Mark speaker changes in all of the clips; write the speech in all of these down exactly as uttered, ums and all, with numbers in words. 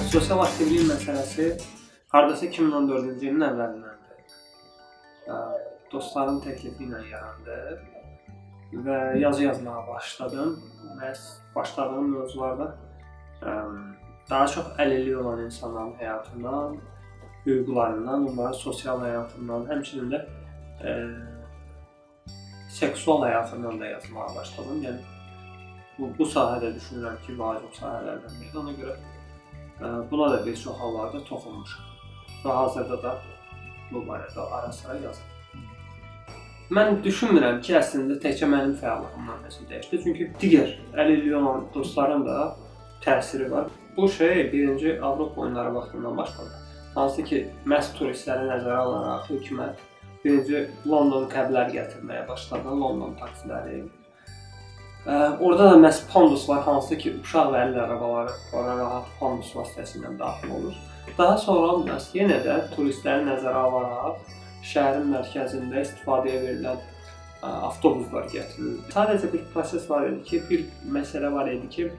Speaker 1: Sosial aktivlik məsələsi hardasa iki min on dördüncü ilin əvvəlindəndir. Dostların təklifi ilə yarandı və yazı yazmağa başladım. Məhz başladığım mövzularda daha çox əlilliyi olan insanların həyatından, hüquqlarından, onların sosial həyatından, həmçinin də e, seksual həyatından da yazmağa başladım. Yəni bu, bu sahədə düşünürəm ki, vacib sahələrdən biridir. Ona görə e, buna da bir çox hallarda toxunmuşam və hazırda da bu barədə ara-sıra yazıram. Mən düşünmürəm ki, əslində təkcə mənim fəallığımdan nəsə dəyişdi. Çünki digər əlilliyi olan dostların da təsiri var. Bu şey birinci Avropa oyunları vaxtından başladı. Hansı ki, məhz turistləri nəzərə alaraq hökumət birinci London kəbləri gətirməyə başladı, London taksiləri. Orada da məhz pandus var, hansı ki, uşaq və əlil arabaları ora rahat pandus vasitəsilə daxil olur. Daha sonra məhz yenə də turistləri nəzərə alaraq şəhərin mərkəzində istifadəyə verilən avtobuslar gətirilir. Sadəcə bir proses var idi ki, bir məsələ var idi ki,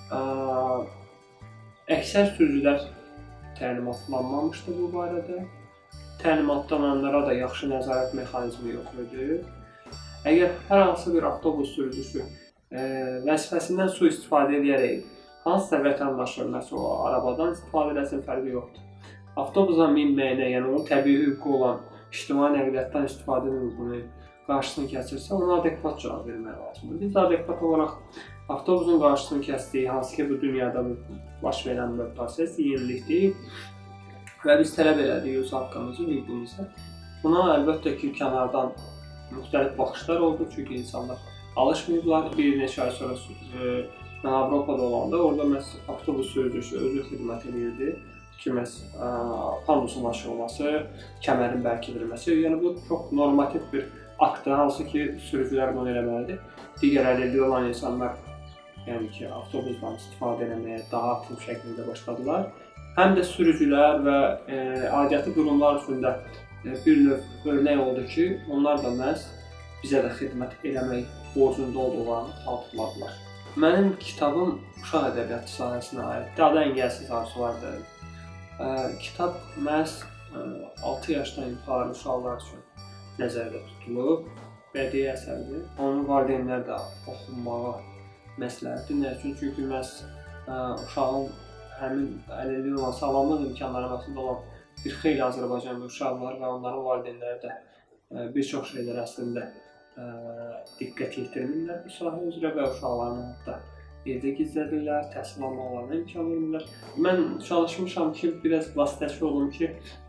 Speaker 1: əksər sürücülər təlimatlanmamışdı bu barədə. Təlimatlananlara da yaxşı nəzarət mexanizmi yox idi. Əgər hər hansı bir avtobus sürücüsü vəzifəsindən sui-istifadə edərək hansısa vətəndaşlar məsələn o arabadan istifadə edəsin fərqi yoxdur. Avtobusa minməyinə, yəni onun təbii hüququ olan ictimai nəqliyyatdan istifadə hüququnu qarşısını kəsirsə, ona adekvat cavab vermək lazımdır. Biz adekvat olaraq avtobusun qarşısını kəsdik, hansı ki bu dünyada baş verən bir proses, yenilik deyil və biz tələb elədik öz haqqımızı, hüququmuzu. Buna əlbəttə ki, kənardan müxtəlif baxışlar oldu, çünki insanlar alışmayıblar. Bir neçə ay sonra mən Avropada olanda, orada məhz avtobus sürücüsü özü xidmət edirdi ki, məhz pandusun açılması, kəmərin bərkidilməsi, yəni bu çox normativ bir aktdır, hansı ki, sürücülər bunu eləməlidir. Digər əlilliyi olan insanlar, yəni ki, avtobusdan istifadə etməyə daha aktiv şəkildə başladılar. Həm də sürücülər və e, aidiyyatı qurumlar üstündə e, bir növ örnək oldu ki, onlar da məhz bizə də xidmət eləmək borcunda olduqlarını xatırladılar. Mənim kitabım uşaq ədəbiyyatı sahəsinə aiddir, adı Əngəlsiz Arzulardır. E, kitab məhz e, altı yaşdan yuxarı uşaqlar üçün nəzərdə tutulub, bədii əsərdir. Onun valideynlər də oxunmağı məsləhətdir. Nə üçün? Çünki məhz uşağın həmin əlilliyi olan, sağlamlıq imkanları arasında olan bir xeyli Azərbaycanlı uşaqlar və onların valideynləri də bir çox şeylər əslində diqqət yetirmirlər bu sahə üzrə və uşaqlarını hətta evdə gizlədirlər, təhsil almalarına imkan vermirlər. Mən çalışmışam ki, biraz vasitəçi olum ki,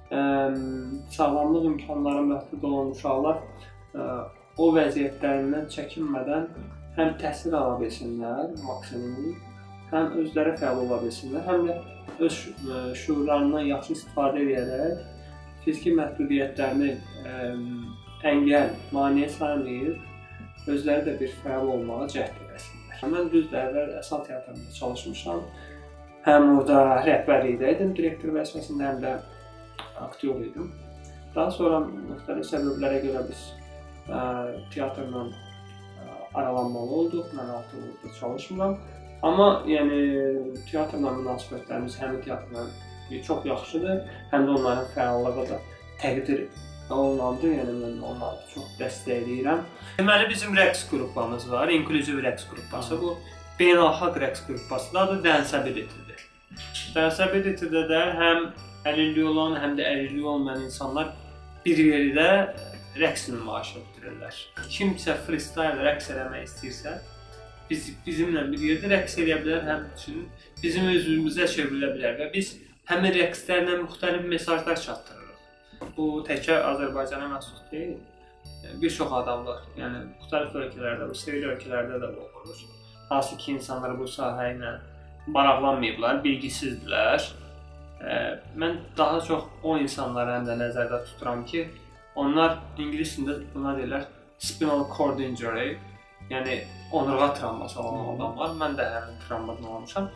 Speaker 1: sağlamlıq imkanları məhdud olan uşaqlar o vəziyyətlərindən çəkinmədən həm təhsil ala bilsinlər, maksimum, həm özləri fəal ola bilsinlər, həm də öz şuurlarından yaxşı istifadə edərək fiziki məhdudiyyətlərini əngəl, maneə saymayıb, özləri də bir fəal olmağa cəhd edəsinlər. Mən düzdür, əvvəl Əsal Teatrında çalışmışam, həm orada rəhbərlikdə idim, direktor vəzifəsində, həm də aktyor idim. Daha sonra müxtəlif səbəblərə görə biz teatrla aralanmalı olduq, mən altı ildir çalışmıram. Amma yəni teatrla münasibətlərimiz həmin teatrla çox yaxşıdır, həm də onların fəallığı da təqdir olunandır, yəni mən onları çox dəstəkləyirəm. Deməli bizim rəqs qrupamız var, inklüziv rəqs qrupası, bu beynəlxalq rəqs qrupasıdır, adı Dansability-dir. Dansability-də də həm əlilliyi olan, həm də əlilliyi olmayan insanlar bir yerdə rəqs nümayiş etdirirlər. Kimsə freestyle rəqs eləmək istəyirsə, biz, bizimlə bir yerdə rəqs eləyə bilər, həmçinin bizim özümüzə çevrilə bilər və biz həmin rəqslərlə müxtəlif mesajlar çatdırırıq. Bu təkcə Azərbaycana məxsus deyil, bir çox adamlar, yəni müxtəlif ölkələrdə, bu sevgili ölkələrdə də olur. Hansı ki, insanlar bu sahə ilə maraqlanmayıblar, bilgisizdirlər. Mən daha çox o insanları həm də nəzərdə tuturam ki, onlar ingilis dilində buna deyirlər spinal cord injury, yəni onurğa travması olan adamlar. Mən də həmin travmadan olmuşam.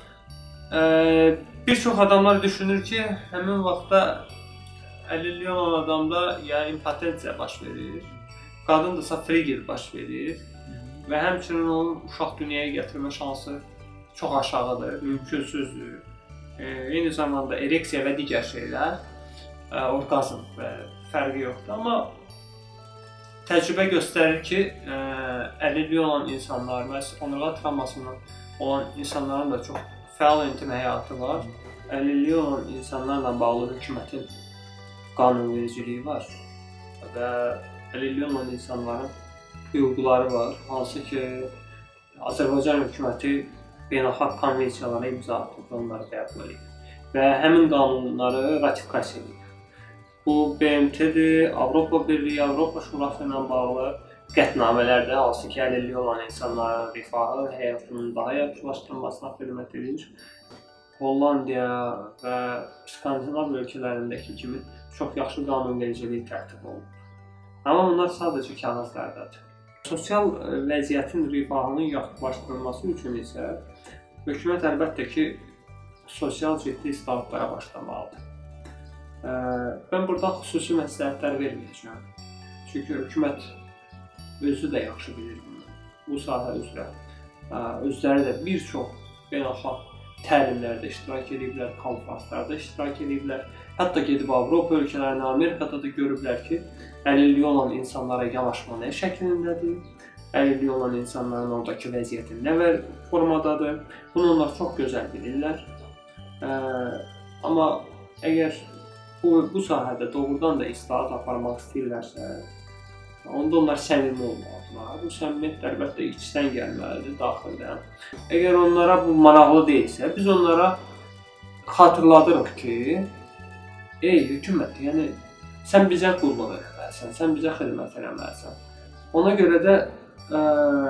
Speaker 1: Bir çox adamlar düşünür ki, həmin vaxtda əlilliyi olan adamda ya impotensiya baş verir, qadındırsa frigid baş verir və həmçinin onun uşaq dünyaya gətirmə şansı çox aşağıdır, mümkünsüzdür. eyni zamanda ereksiya və digər şeylər, orqazm fərqi yoxdur. Amma təcrübə göstərir ki, əlilliyi olan insanlar, məhz onurğa travmasından olan insanların da çox fəal intim həyatı var. Əlilliyi olan insanlarla bağlı hökumətin qanunvericiliyi var və əlilliyi olan insanların hüquqları var, hansı ki, Azərbaycan hökuməti beynəlxalq konvensiyalara imza atıb, onları qəbul edir və həmin qanunları ratifikasiya edir. Bu B M T-dir, Avropa Birliyi, Avropa Şurası ilə bağlı qətnamələrdir, hansı ki, əlilliyi olan insanların rifahı, həyatının daha yaxşılaşdırılmasına xidmət edir. Hollandiya və Skandinav ölkələrindəki kimi çox yaxşı qanunvericilik tərtib olunur. Amma bunlar sadəcə kağızlardadır. Sosial vəziyyətin rifahının yaxşılaşdırılması üçün isə hökumət əlbəttə ki, sosial ciddi islahatlara başlamalıdır. Mən burada xüsusi məsləhətlər verməyəcəm. Çünki hökumət özü də yaxşı bilir bu sahə üzrə. Özləri də bir çox beynəlxalq təlimlərdə iştirak ediblər, konferanslarda iştirak ediblər. Hətta gedib Avropa ölkələrinə, Amerikada da görüblər ki, əlilliyi olan insanlara yanaşma nə şəklindədir, əlilliyi olan insanların oradakı vəziyyəti nə formadadır. Bunu onlar çox gözəl bilirlər. Amma əgər bu, bu sahədə doğrudan da islahat aparmaq istəyirlərsə, onda onlar səmimi olmalıdırlar. Bu səmimiyyət əlbəttə içdən gəlməlidir, daxildən. Əgər onlara bu maraqlı deyilsə, biz onlara xatırladırıq ki, ey hökumət, yəni sən bizə qulluq eləməlisən, sən bizə xidmət eləməlisən. Ona görə də ə,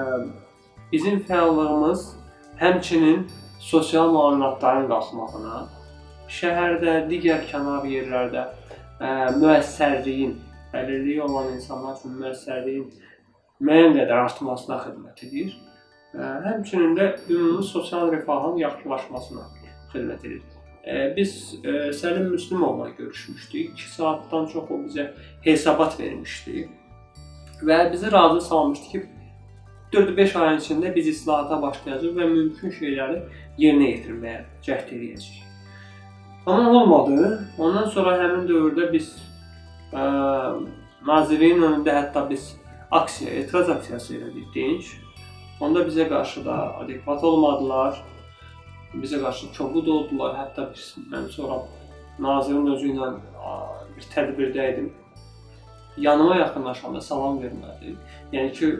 Speaker 1: bizim fəallığımız həmçinin sosial müavinatların qalxmağına, şəhərdə, digər kənar yerlərdə ə, müəssərliyin, əlilliyi olan insanlar üçün müəssərliyin müəyyən qədər artmasına xidmət edir. Həmçinin də ümumi sosial rifahın yaxşılaşmasına xidmət edir. Biz Səlim Müslümovla görüşmüşdük. iki saatdan çox o bizə hesabat vermişdi və bizi razı salmışdı ki, dörd beş ayın içində biz islahata başlayacaq və mümkün şeyləri yerinə yetirməyə cəhd edəcəyik. Amma olmadı. Ondan sonra həmin dövrdə biz Ə, nazirliyin önündə hətta biz aksiya, etiraz aksiyası elədik dinç. Onda bizə qarşı da adekvat olmadılar, bizə qarşı kobud oldular. Hətta biz, mən sonra nazirin özü ilə bir tədbirdə idim. Yanıma yaxınlaşanda salam vermədi. Yəni ki,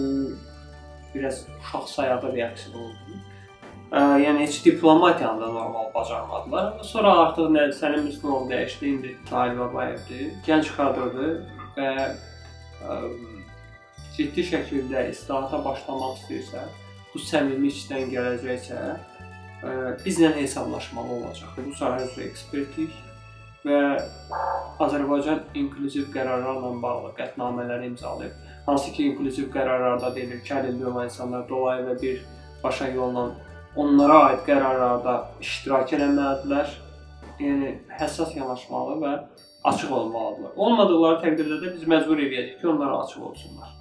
Speaker 1: biraz uşaq sayağı reaksiya oldu. Yəni heç diplomatiyanı da normal bacarmadılar. Sonra artıq Səlim Müslümov dəyişdi, indi Tahir Babayevdir. Gənc kadrdır və ə, ciddi şəkildə islahata başlamaq istəyirsə, bu səmimi içdən gələcəksə, ə, bizlə hesablaşmalı olacaq. Bu sahə üzrə ekspertik və Azərbaycan inklüziv qərarlarla bağlı qətnamələri imzalayıb. Hansı ki, inklüziv qərarlarda deyilir ki, əlilliyi olan insanlar dolayı və bir başa yolla onlara aid qərarlarda iştirak eləməlidirlər. Yəni, həssas yanaşmalı və açıq olmalıdırlar. Olmadıqları təqdirdə də biz məcbur edəcəyik ki, onlara açıq olsunlar.